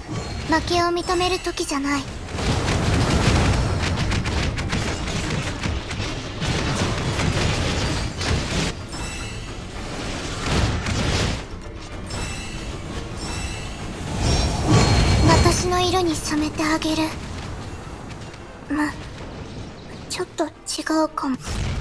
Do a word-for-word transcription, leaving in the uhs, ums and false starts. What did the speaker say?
負けを認める時じゃない。私の色に染めてあげる。ま、ちょっと違うかも。